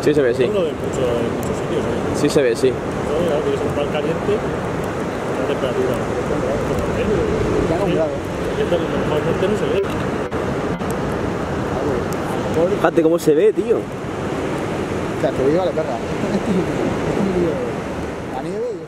Sí se ve, sí. Lo de muchos sitios, ¿eh? Sí se ve, sí. Claro, tienes un pan caliente, la temperatura. Ya no, claro. Normalmente no se ve. Fíjate cómo se ve, tío. O sea, te digo, vale, perra. La nieve y